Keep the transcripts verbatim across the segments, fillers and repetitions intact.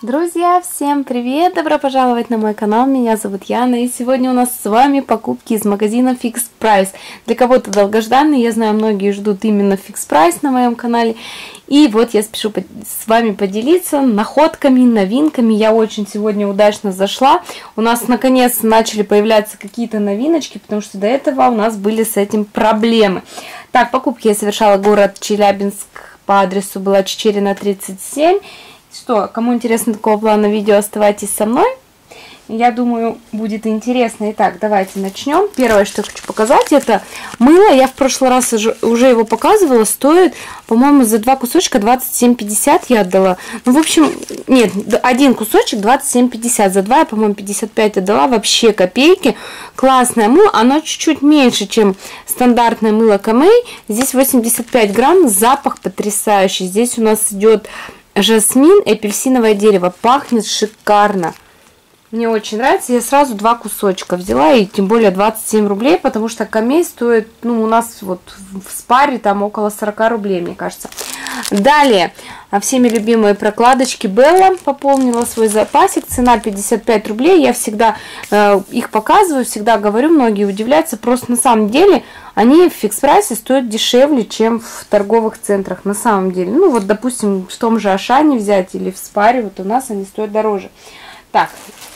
Друзья, всем привет! Добро пожаловать на мой канал, меня зовут Яна, и сегодня у нас с вами покупки из магазина Fix Price. Для кого-то долгожданный, я знаю, многие ждут именно Fix Price на моем канале. И вот я спешу с вами поделиться находками, новинками. Я очень сегодня удачно зашла. У нас наконец начали появляться какие-то новиночки, потому что до этого у нас были с этим проблемы. Так, покупки я совершала город Челябинск по адресу была Чичерина тридцать семь. Что, кому интересно такого плана видео, оставайтесь со мной. Я думаю, будет интересно. Итак, давайте начнем. Первое, что я хочу показать, это мыло. Я в прошлый раз уже, уже его показывала. Стоит, по-моему, за два кусочка двадцать семь пятьдесят я отдала. Ну, в общем, нет, один кусочек двадцать семь пятьдесят. За два я, по-моему, пятьдесят пять отдала. Вообще копейки. Классное мыло. Оно чуть-чуть меньше, чем стандартное мыло Камей. Здесь восемьдесят пять грамм. Запах потрясающий. Здесь у нас идет жасмин и апельсиновое дерево. Пахнет шикарно. Мне очень нравится. Я сразу два кусочка взяла. И тем более двадцать семь рублей. Потому что Камей стоит, ну, у нас вот в спаре там около сорок рублей, мне кажется. Далее. Всеми любимые прокладочки Белла. Пополнила свой запасик. Цена пятьдесят пять рублей. Я всегда э, их показываю. Всегда говорю. Многие удивляются. Просто на самом деле они в Fix Price стоят дешевле, чем в торговых центрах. На самом деле. Ну вот, допустим, в том же Ашане взять или в спаре. Вот у нас они стоят дороже. Так.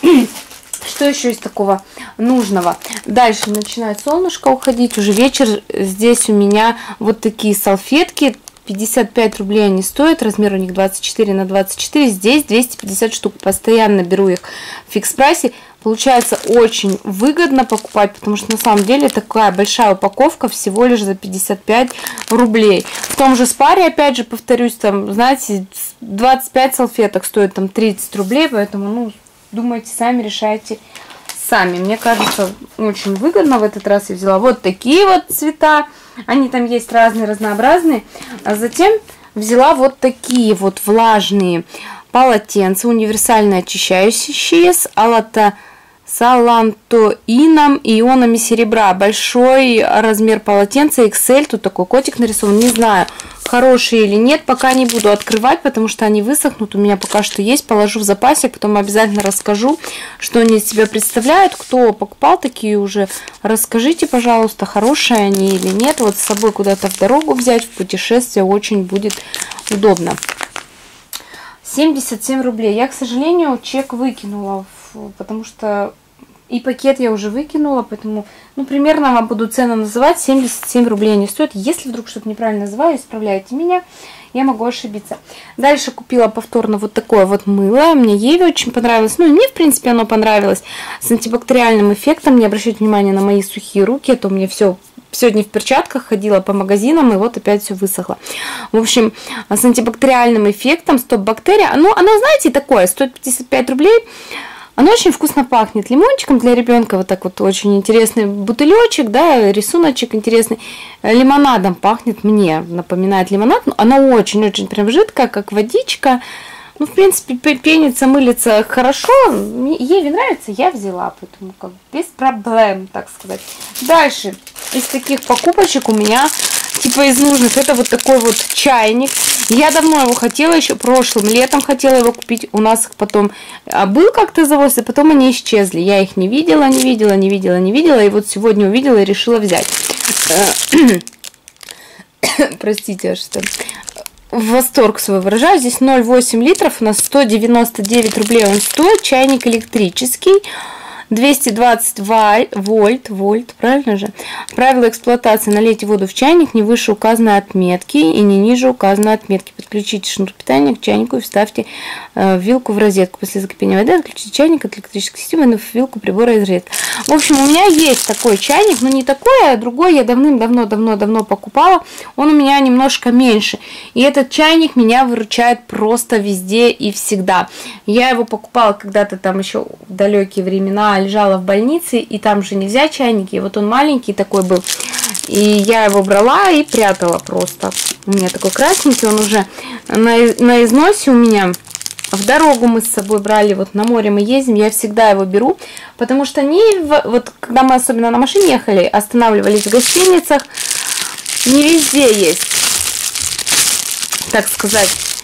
Что еще из такого нужного? Дальше начинает солнышко уходить. Уже вечер. Здесь у меня вот такие салфетки. пятьдесят пять рублей они стоят. Размер у них двадцать четыре на двадцать четыре. Здесь двести пятьдесят штук. Постоянно беру их в Fix Price. Получается очень выгодно покупать, потому что на самом деле такая большая упаковка всего лишь за пятьдесят пять рублей. В том же спаре, опять же, повторюсь, там, знаете, двадцать пять салфеток стоит там тридцать рублей, поэтому, ну, думайте сами, решайте сами. Мне кажется, очень выгодно в этот раз я взяла вот такие вот цвета. Они там есть разные, разнообразные. А затем взяла вот такие вот влажные полотенца, универсальные очищающие с алата салантоином и ионами серебра. Большой размер полотенца икс эль. Тут такой котик нарисован. Не знаю, хорошие или нет. Пока не буду открывать, потому что они высохнут. У меня пока что есть. Положу в запасик. Потом обязательно расскажу, что они из себя представляют. Кто покупал такие уже, расскажите, пожалуйста, хорошие они или нет. Вот с собой куда-то в дорогу взять, в путешествие очень будет удобно. семьдесят семь рублей. Я, к сожалению, чек выкинула, потому что и пакет я уже выкинула, поэтому, ну, примерно вам буду цену называть. семьдесят семь рублей они стоят. Если вдруг что-то неправильно называю, исправляйте меня, я могу ошибиться. Дальше купила повторно вот такое вот мыло. Мне Еве очень понравилось. Ну, и мне, в принципе, оно понравилось. С антибактериальным эффектом. Не обращайте внимания на мои сухие руки, а то мне все... Сегодня в перчатках ходила по магазинам, и вот опять все высохло. В общем, с антибактериальным эффектом, стоп-бактерия. Оно, оно, знаете, такое, стоит пятьдесят пять рублей. Оно очень вкусно пахнет лимончиком для ребенка. Вот так вот очень интересный бутылечек, да, рисуночек интересный. Лимонадом пахнет, мне напоминает лимонад. Оно очень-очень прям жидкое, как водичка. Ну, в принципе, пенится, мылится хорошо. Еве нравится, я взяла, поэтому как без проблем, так сказать. Дальше из таких покупочек у меня, типа из нужных, это вот такой вот чайник. Я давно его хотела, еще прошлым летом хотела его купить. У нас потом был как-то завоз, и потом они исчезли. Я их не видела, не видела, не видела, не видела. И вот сегодня увидела и решила взять. Простите, что... В восторг свой выражаю. Здесь ноль целых восемь литров. У нас сто девяносто девять рублей он стоит. Чайник электрический. двести двадцать вольт, вольт, правильно же? Правила эксплуатации: налейте воду в чайник не выше указанной отметки и не ниже указанной отметки. Подключите шнур питания к чайнику и вставьте э, вилку в розетку. После закипения воды отключите чайник от электрической системы и вилку прибора из розетки. В общем, у меня есть такой чайник, но не такой, а другой я давным-давно-давно-давно покупала. Он у меня немножко меньше. И этот чайник меня выручает просто везде и всегда. Я его покупала когда-то там еще в далекие времена, лежала в больнице, и там же нельзя чайники. И вот он маленький такой был. И я его брала и прятала просто. У меня такой красненький, он уже на, на износе у меня. В дорогу мы с собой брали, вот на море мы ездим, я всегда его беру, потому что они, вот когда мы особенно на машине ехали, останавливались в гостиницах, не везде есть, так сказать,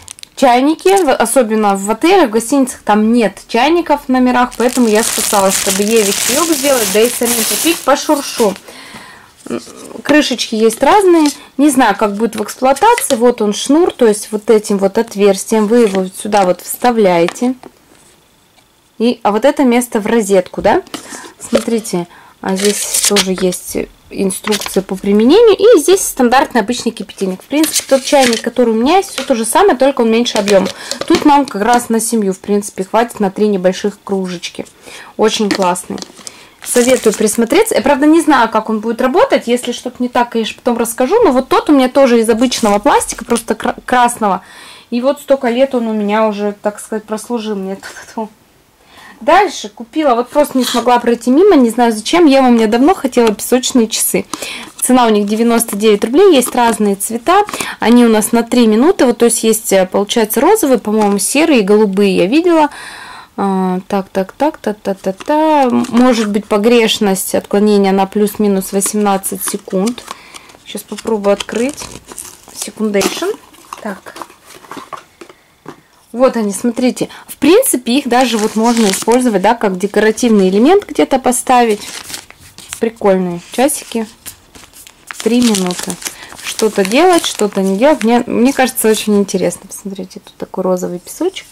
чайники, особенно в отелях, в гостиницах, там нет чайников в номерах, поэтому я спасалась, чтобы Еве чаек сделать, да и самим попить по шуршу. Крышечки есть разные, не знаю, как будет в эксплуатации. Вот он шнур, то есть вот этим вот отверстием вы его сюда вот вставляете. И, а вот это место в розетку, да? Смотрите, а здесь тоже есть инструкция по применению. И здесь стандартный обычный кипятильник. В принципе, тот чайник, который у меня есть, все то же самое, только он меньше объема. Тут нам как раз на семью, в принципе, хватит на три небольших кружечки. Очень классный. Советую присмотреться. Я, правда, не знаю, как он будет работать. Если что-то не так, конечно, потом расскажу. Но вот тот у меня тоже из обычного пластика, просто красного. И вот столько лет он у меня уже, так сказать, прослужил мне. Дальше купила, вот просто не смогла пройти мимо, не знаю зачем. Я у меня давно хотела песочные часы. Цена у них девяносто девять рублей, есть разные цвета. Они у нас на три минуты. Вот, то есть есть, получается, розовые, по-моему, серые и голубые я видела. А, так, так, так, та, та, та, та. Может быть погрешность отклонения на плюс-минус восемнадцать секунд. Сейчас попробую открыть. Секундейшн. Так. Вот они, смотрите. В принципе, их даже вот можно использовать, да, как декоративный элемент где-то поставить. Прикольные часики. Три минуты. Что-то делать, что-то не делать. Мне, мне кажется, очень интересно. Посмотрите, тут такой розовый песочек.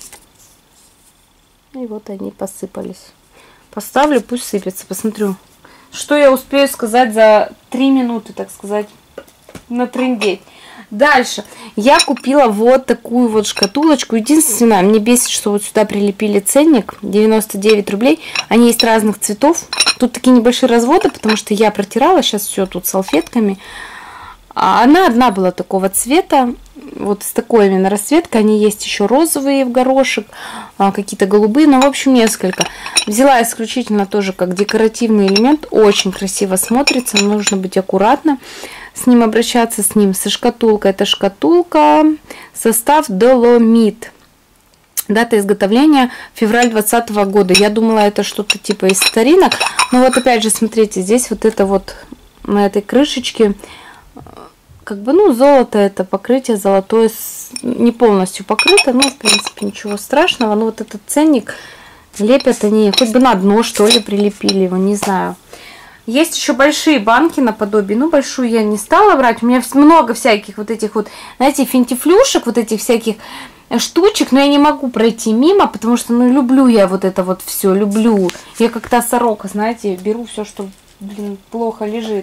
И вот они посыпались. Поставлю, пусть сыпется. Посмотрю, что я успею сказать за три минуты, так сказать, натрындеть. Дальше. Я купила вот такую вот шкатулочку. Единственное, мне бесит, что вот сюда прилепили ценник. девяносто девять рублей. Они есть разных цветов. Тут такие небольшие разводы, потому что я протирала сейчас все тут салфетками. А она одна была такого цвета. Вот с такой именно расцветкой. Они есть еще розовые в горошек, какие-то голубые, но в общем несколько. Взяла исключительно тоже как декоративный элемент. Очень красиво смотрится, нужно быть аккуратно с ним, обращаться с ним. Со шкатулкой, это шкатулка, состав доломит. Дата изготовления февраль двадцатого года. Я думала, это что-то типа из старинок. Но вот опять же, смотрите, здесь вот это вот на этой крышечке как бы, ну, золото, это покрытие золотое, не полностью покрыто, но, в принципе, ничего страшного. Но вот этот ценник лепят они, хоть бы на дно, что ли, прилепили его, не знаю. Есть еще большие банки наподобие, ну, большую я не стала брать. У меня много всяких вот этих вот, знаете, финтифлюшек, вот этих всяких штучек, но я не могу пройти мимо, потому что, ну, люблю я вот это вот все, люблю. Я как та сорока, знаете, беру все, что, блин, плохо лежит.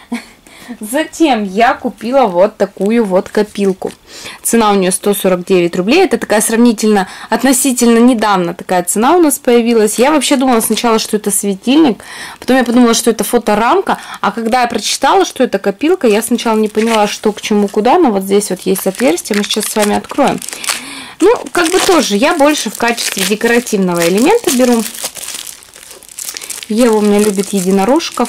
Затем я купила вот такую вот копилку. Цена у нее сто сорок девять рублей. Это такая сравнительно, относительно недавно такая цена у нас появилась. Я вообще думала сначала, что это светильник. Потом я подумала, что это фоторамка. А когда я прочитала, что это копилка, я сначала не поняла, что к чему, куда. Но вот здесь вот есть отверстие. Мы сейчас с вами откроем. Ну, как бы тоже, я больше в качестве декоративного элемента беру. Ева у меня любит единорожков.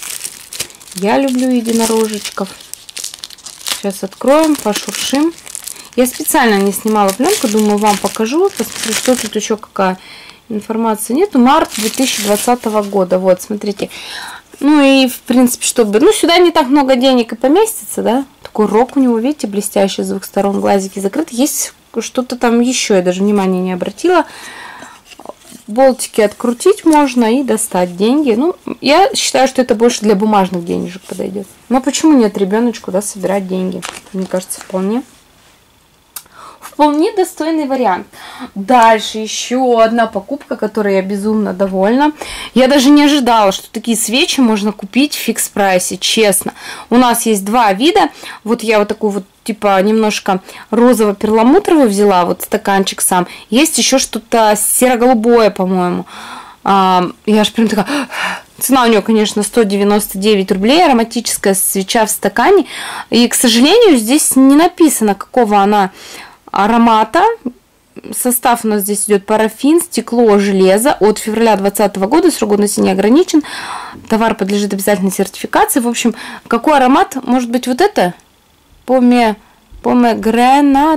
Я люблю единорожечков. Сейчас откроем, пошуршим. Я специально не снимала пленку, думаю, вам покажу. Посмотрю, что тут еще, какая информация. Нету. Март две тысячи двадцатого года. Вот, смотрите. Ну и, в принципе, чтобы... Ну, сюда не так много денег и поместится, да? Такой рог у него, видите, блестящий с двух сторон. Глазики закрыты. Есть что-то там еще, я даже внимания не обратила. Болтики открутить можно и достать деньги. Ну, я считаю, что это больше для бумажных денежек подойдет. Но почему нет ребеночку, да, собирать деньги? Мне кажется, вполне. Вполне достойный вариант. Дальше еще одна покупка, которой я безумно довольна. Я даже не ожидала, что такие свечи можно купить в фикс-прайсе, честно. У нас есть два вида. Вот я вот такую вот, типа, немножко розово-перламутровую взяла, вот стаканчик сам. Есть еще что-то серо-голубое, по-моему. А, я аж прям такая... Цена у нее, конечно, сто девяносто девять рублей. Ароматическая свеча в стакане. И, к сожалению, здесь не написано, какого она аромата. Состав у нас здесь идет парафин, стекло, железо. От февраля двадцатого года, срок годности не ограничен. Товар подлежит обязательной сертификации. В общем, какой аромат? Может быть, вот это? Поме, помегранат,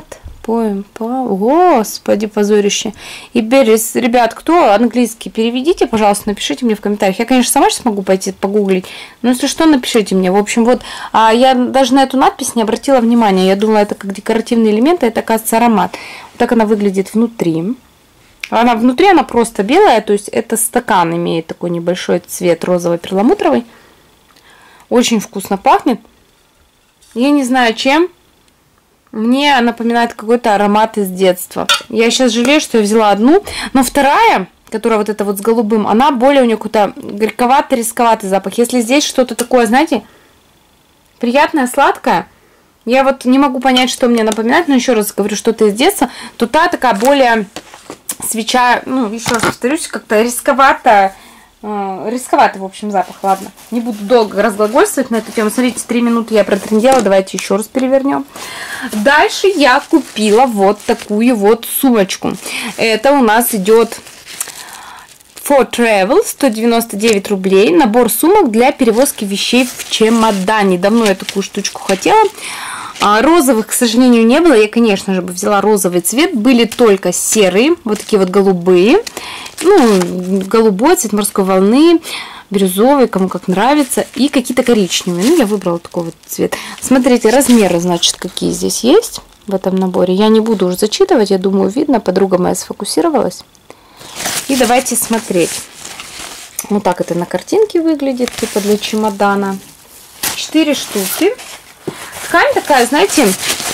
Поем, по... Господи, позорище. И Беррис, ребят, кто английский, переведите, пожалуйста, напишите мне в комментариях. Я, конечно, сама сейчас могу пойти погуглить, но если что, напишите мне. В общем, вот, а я даже на эту надпись не обратила внимания. Я думала, это как декоративный элемент, а это, оказывается, аромат. Вот так она выглядит внутри. Она внутри, она просто белая, то есть это стакан имеет такой небольшой цвет розово-перламутровый. Очень вкусно пахнет. Я не знаю, чем. Мне напоминает какой-то аромат из детства. Я сейчас жалею, что я взяла одну. Но вторая, которая вот эта вот с голубым, она более у нее какой-то горьковатый, рисковатый запах. Если здесь что-то такое, знаете, приятное, сладкое, я вот не могу понять, что мне напоминает, но еще раз говорю, что-то из детства, то та такая более свеча, ну, еще раз повторюсь, как-то рисковатая, рисковатый, в общем, запах. Ладно, не буду долго разглагольствовать на эту тему. Смотрите, три минуты я протрындела. Давайте еще раз перевернем. Дальше я купила вот такую вот сумочку. Это у нас идет For Travel, сто девяносто девять рублей. Набор сумок для перевозки вещей в чемодане. Давно я такую штучку хотела. А розовых, к сожалению, не было. Я, конечно же, бы взяла розовый цвет. Были только серые, вот такие вот голубые. Ну, голубой, цвет морской волны, бирюзовый, кому как нравится. И какие-то коричневые. Ну, я выбрала такой вот цвет. Смотрите, размеры, значит, какие здесь есть в этом наборе. Я не буду уже зачитывать, я думаю, видно. Подруга моя сфокусировалась. И давайте смотреть. Вот так это на картинке выглядит, типа для чемодана. Четыре штуки. Ткань такая, знаете,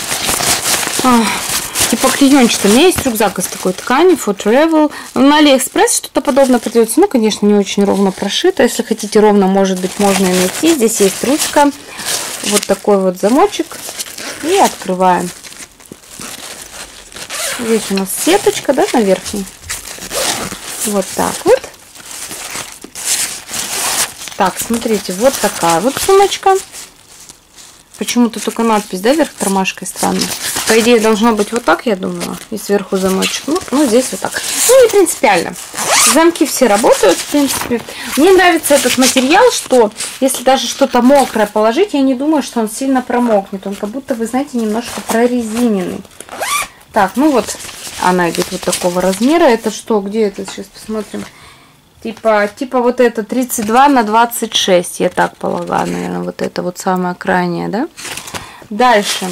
типа клеенчатая. У меня есть рюкзак из такой ткани, For Travel. На Алиэкспресс что-то подобное продается. Ну, конечно, не очень ровно прошито. Если хотите ровно, может быть, можно и найти. Здесь есть ручка. Вот такой вот замочек. И открываем. Здесь у нас сеточка, да, на верхней. Вот так вот. Так, смотрите, вот такая вот сумочка. Почему-то только надпись, да, вверх тормашкой странно. По идее, должно быть вот так, я думала. И сверху замочек. Ну, ну, здесь вот так. Ну, не принципиально. Замки все работают, в принципе. Мне нравится этот материал, что если даже что-то мокрое положить, я не думаю, что он сильно промокнет. Он как будто, вы знаете, немножко прорезиненный. Так, ну вот, она идет вот такого размера. Это что, где это? Сейчас посмотрим. Типа, типа вот это тридцать два на двадцать шесть, я так полагаю, наверное, вот это вот самое крайнее, да? Дальше.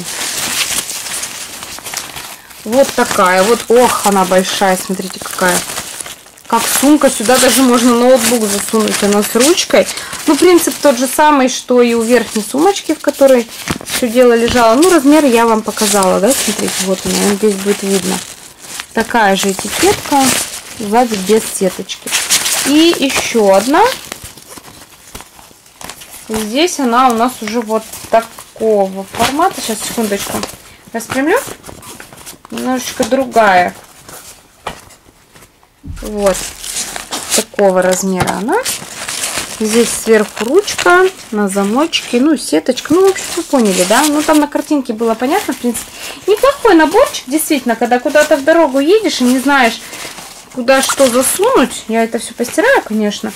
Вот такая вот, ох, она большая, смотрите, какая. Как сумка, сюда даже можно ноутбук засунуть, она с ручкой. Ну, принцип тот же самый, что и у верхней сумочки, в которой все дело лежало. Ну, размер я вам показала, да, смотрите, вот она, здесь будет видно. Такая же этикетка, сзади без сеточки. И еще одна. Здесь она у нас уже вот такого формата. Сейчас, секундочку. Распрямлю. Немножечко другая. Вот. Такого размера она. Здесь сверху ручка на замочке. Ну, сеточка. Ну, в общем, вы поняли, да? Ну, там на картинке было понятно, в принципе. Неплохой наборчик, действительно, когда куда-то в дорогу едешь и не знаешь, куда что засунуть. Я это все постираю, конечно.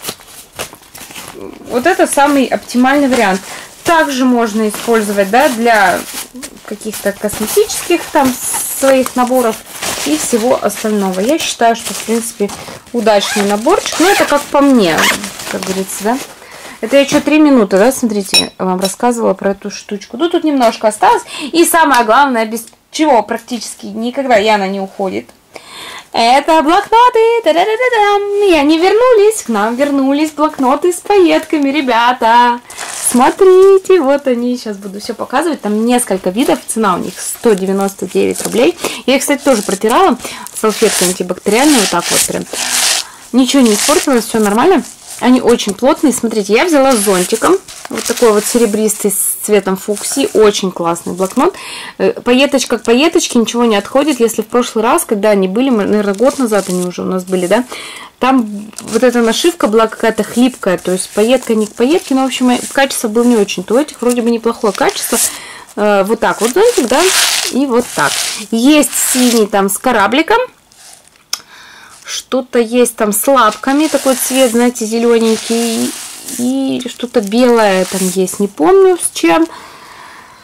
Вот это самый оптимальный вариант. Также можно использовать, да, для каких-то косметических там своих наборов и всего остального. Я считаю, что, в принципе, удачный наборчик. Ну, это как по мне, как говорится, да. Это я еще три минуты, да, смотрите, вам рассказывала про эту штучку. Ну, тут немножко осталось. И самое главное, без чего практически никогда Яна не уходит. Это блокноты. Та-да-да-да-дам. И они вернулись. К нам вернулись блокноты с пайетками, ребята. Смотрите, вот они. Сейчас буду все показывать. Там несколько видов. Цена у них сто девяносто девять рублей. Я их, кстати, тоже протирала салфеткой антибактериальной. Вот так вот прям. Ничего не испортилось, все нормально. Они очень плотные. Смотрите, я взяла с зонтиком. Вот такой вот серебристый с цветом фуксии. Очень классный блокнот. Пайеточка к пайеточке, ничего не отходит. Если в прошлый раз, когда они были, наверное, год назад они уже у нас были, да, там вот эта нашивка была какая-то хлипкая. То есть пайетка не к пайетке. Но, в общем, качество было не очень. То этих вроде бы неплохое качество. Вот так вот зонтик, да, и вот так. Есть синий там с корабликом. Что-то есть там с лапками, такой цвет, знаете, зелененький. И что-то белое там есть, не помню с чем.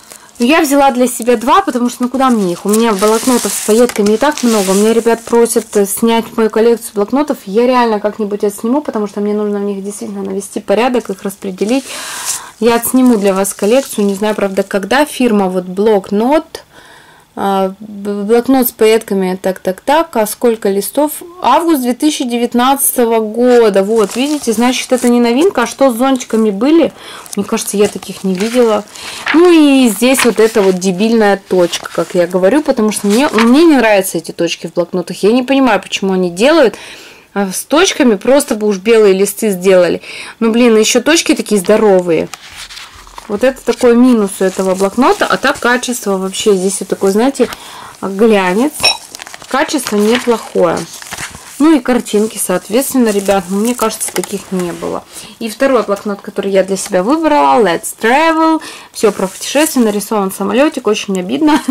Я взяла для себя два, потому что, ну, куда мне их? У меня блокнотов с пайетками и так много. У меня ребят просят снять мою коллекцию блокнотов. Я реально как-нибудь отсниму, потому что мне нужно в них действительно навести порядок, их распределить. Я отсниму для вас коллекцию, не знаю, правда, когда. Фирма вот Блокнот. Блокнот с пайетками, так, так, так, а сколько листов? Август две тысячи девятнадцатого года, вот, видите, значит, это не новинка, а что с зонтиками были? Мне кажется, я таких не видела. Ну и здесь вот эта вот дебильная точка, как я говорю, потому что мне, мне не нравятся эти точки в блокнотах, я не понимаю, почему они делают. А с точками просто бы уж белые листы сделали. Ну, блин, еще точки такие здоровые. Вот это такой минус у этого блокнота. А так качество вообще здесь вот такой, знаете, глянец. Качество неплохое. Ну и картинки, соответственно, ребят, ну, мне кажется, таких не было. И второй блокнот, который я для себя выбрала, Let's Travel. Все про путешествие, нарисован самолетик, очень обидно.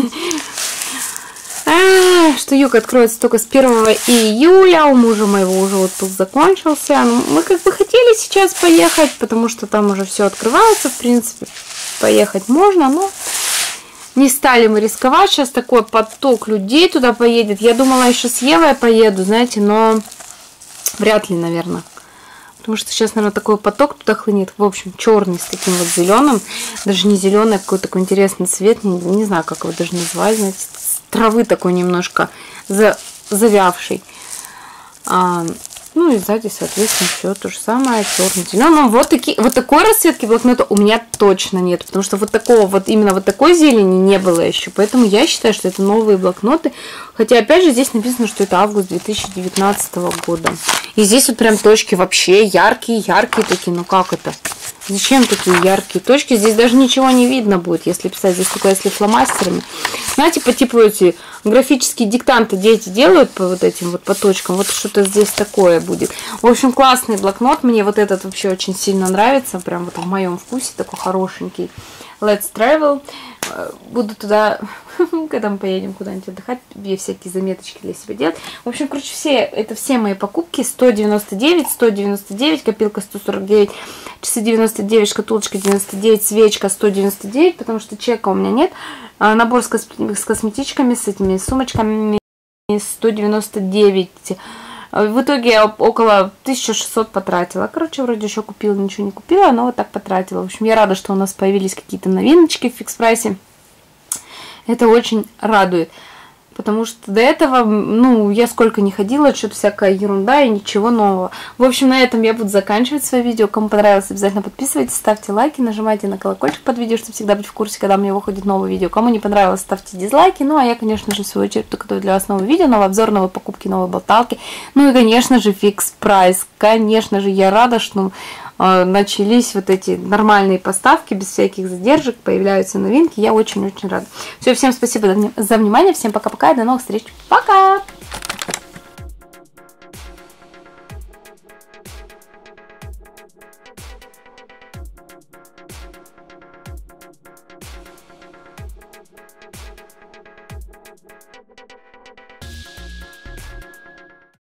Что юг откроется только с первого июля, у мужа моего уже отпуск закончился. Мы как бы хотели сейчас поехать, потому что там уже все открывается, в принципе, поехать можно, но не стали мы рисковать. Сейчас такой поток людей туда поедет. Я думала, еще с Евой поеду, знаете, но вряд ли, наверное. Потому что сейчас, наверное, такой поток туда хлынет. В общем, черный с таким вот зеленым. Даже не зеленый, а какой-то такой интересный цвет. Не, не знаю, как его даже назвать, знаете. Травы такой немножко за, завявший. А, ну и сзади, соответственно, все то же самое, черный, зеленый. Вот, такие, вот такой расцветки блокнота у меня точно нет, потому что вот такого, вот именно вот такой зелени не было еще. Поэтому я считаю, что это новые блокноты. Хотя, опять же, здесь написано, что это август две тысячи девятнадцатого года. И здесь вот прям точки вообще яркие, яркие такие. Ну как это? Зачем такие яркие точки? Здесь даже ничего не видно будет, если писать. Здесь только если фломастерами. Знаете, по типу эти графические диктанты дети делают по вот этим вот по точкам. Вот что-то здесь такое будет. В общем, классный блокнот. Мне вот этот вообще очень сильно нравится. Прям вот в моем вкусе такой хорошенький. Let's Travel. Буду туда, когда мы поедем куда-нибудь отдыхать, я всякие заметочки для себя делать. В общем, короче, все, это все мои покупки. сто девяносто девять, сто девяносто девять, копилка сто сорок девять, часы девяносто девять, шкатулочка девяносто девять, свечка сто девяносто девять, потому что чека у меня нет. Набор с, кос с косметичками, с этими сумочками сто девяносто девять. В итоге я около тысячи шестисот потратила. Короче, вроде еще купила, ничего не купила, но вот так потратила. В общем, я рада, что у нас появились какие-то новиночки в фикс прайсе. Это очень радует. Потому что до этого, ну, я сколько не ходила, что-то всякая ерунда и ничего нового. В общем, на этом я буду заканчивать свое видео. Кому понравилось, обязательно подписывайтесь, ставьте лайки, нажимайте на колокольчик под видео, чтобы всегда быть в курсе, когда у меня выходит новое видео. Кому не понравилось, ставьте дизлайки. Ну, а я, конечно же, в свою очередь готовлю для вас новое видео, новый обзор, новые покупки, новые болталки. Ну и, конечно же, фикс прайс. Конечно же, я рада, что начались вот эти нормальные поставки, без всяких задержек, появляются новинки. Я очень-очень рада. Все, всем спасибо за внимание, всем пока-пока и до новых встреч. Пока!